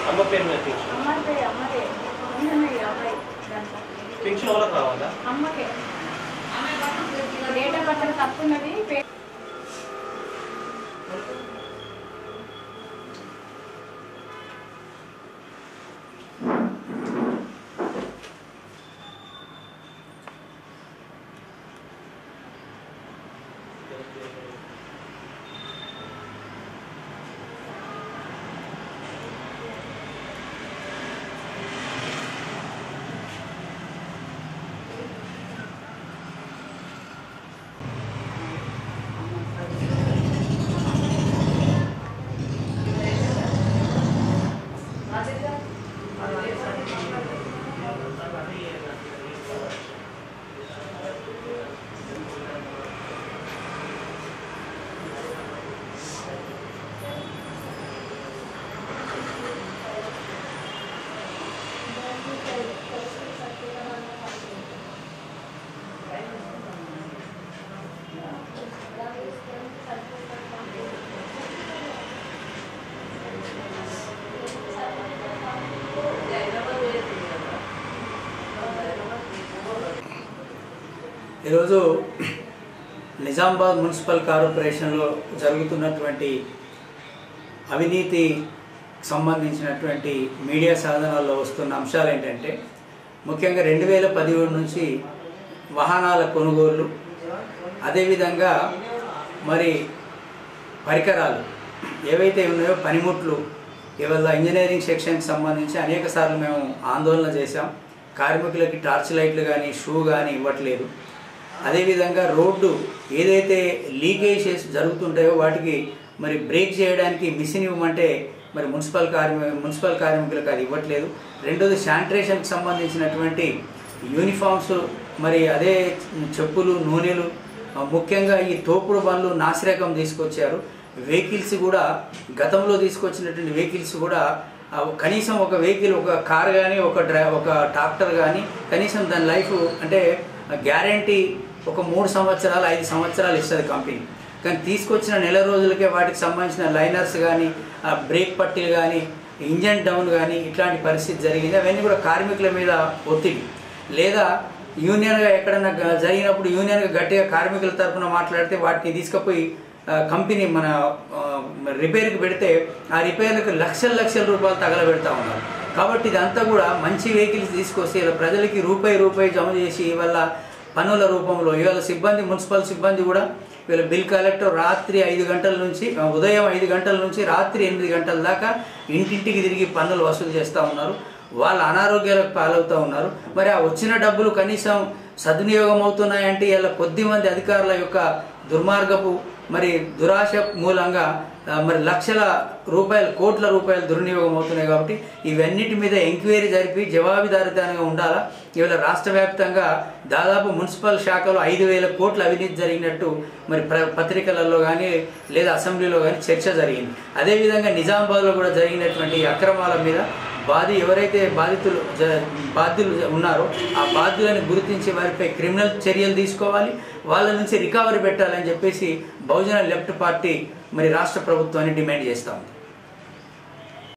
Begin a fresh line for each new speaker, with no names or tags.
అమ్మ పేరు మీద పెన్షన్
అమ్మదే
పెన్షన్ ఎవరికి రావాలా?
అమ్మకే డేట్ ఆఫ్ బర్త్ తప్పున్నది.
ఈరోజు నిజామాబాద్ మున్సిపల్ కార్పొరేషన్లో జరుగుతున్నటువంటి అవినీతి సంబంధించినటువంటి మీడియా సాధనాల్లో వస్తున్న అంశాలు ఏంటంటే, ముఖ్యంగా 2017 నుంచి వాహనాల కొనుగోళ్ళు, అదేవిధంగా మరి పరికరాలు ఏవైతే ఉన్నాయో పనిముట్లు, ఇవాళ ఇంజనీరింగ్ సెక్షన్కి సంబంధించి అనేక సార్లు మేము ఆందోళన చేశాం. కార్మికులకి టార్చ్ లైట్లు కానీ షూ కానీ ఇవ్వట్లేదు. అదేవిధంగా రోడ్డు ఏదైతే లీకేజెస్ జరుగుతుంటాయో వాటికి మరి బ్రేక్ చేయడానికి మిషన్ ఇవ్వమంటే మరి మున్సిపల్ కార్మికులకు అది ఇవ్వట్లేదు. రెండోది శానిటేషన్కి సంబంధించినటువంటి యూనిఫామ్స్, మరి అదే చెప్పులు, నూనెలు, ముఖ్యంగా ఈ తోపుడు బండ్లు నాసిరకం తీసుకొచ్చారు. వెహికల్స్ కూడా గతంలో తీసుకొచ్చినటువంటి వెహికల్స్ కూడా కనీసం ఒక వెహికల్, ఒక కార్ కానీ ఒక ట్రాక్టర్ కానీ కనీసం దాని లైఫ్ అంటే గ్యారంటీ ఒక 3 సంవత్సరాలు 5 సంవత్సరాలు ఇస్తుంది కంపెనీ. కానీ తీసుకొచ్చిన నెల రోజులకే వాటికి సంబంధించిన లైనర్స్ కానీ, బ్రేక్ పట్టీలు కానీ, ఇంజన్ డౌన్ కానీ ఇట్లాంటి పరిస్థితి జరిగింది. అవన్నీ కూడా కార్మికుల మీద ఒత్తిడి, లేదా యూనియన్గా ఎక్కడన్నా జరిగినప్పుడు యూనియన్గా గట్టిగా కార్మికుల తరఫున మాట్లాడితే వాటిని తీసుకుపోయి కంపెనీ మన రిపేర్కి పెడితే ఆ రిపేర్లకు లక్షల రూపాయలు తగలబెడతా ఉన్నారు. కాబట్టి ఇదంతా కూడా మంచి వెహికల్స్ తీసుకొస్తే ఇలా ప్రజలకి రూపాయి జమ చేసి ఇవాళ పన్నుల రూపంలో ఇవాళ సిబ్బంది, మున్సిపల్ సిబ్బంది కూడా వీళ్ళ బిల్ కలెక్టర్ రాత్రి 5 గంటల నుంచి ఉదయం 5 గంటల నుంచి రాత్రి 8 గంటల దాకా ఇంటింటికి తిరిగి పన్నులు వసూలు చేస్తూ ఉన్నారు. వాళ్ళ అనారోగ్యాలకు పాలవుతూ ఉన్నారు. మరి ఆ వచ్చిన డబ్బులు కనీసం సద్వినియోగం అవుతున్నాయంటే ఇలా కొద్దిమంది అధికారుల యొక్క దుర్మార్గపు మరి దురాశ మూలంగా మరి లక్షల రూపాయలు, కోట్ల రూపాయలు దుర్వినియోగం అవుతున్నాయి. కాబట్టి ఇవన్నిటి మీద ఎంక్వైరీ జరిపి జవాబుదారీతనంగా ఉండాలా. ఇవాళ రాష్ట్ర వ్యాప్తంగా దాదాపు మున్సిపల్ శాఖలో 5,000 కోట్ల అవినీతి జరిగినట్టు మరి పత్రికలలో కానీ లేదా అసెంబ్లీలో కానీ చర్చ జరిగింది. అదేవిధంగా నిజామాబాద్లో కూడా జరిగినటువంటి అక్రమాల మీద ఎవరైతే బాధ్యులు ఉన్నారో ఆ బాధ్యులను గుర్తించి వారిపై క్రిమినల్ చర్యలు తీసుకోవాలి, వాళ్ళ నుంచి రికవరీ పెట్టాలని చెప్పేసి బహుజన లెఫ్ట్ పార్టీ మరి రాష్ట్ర ప్రభుత్వాన్ని డిమాండ్ చేస్తూ ఉంది.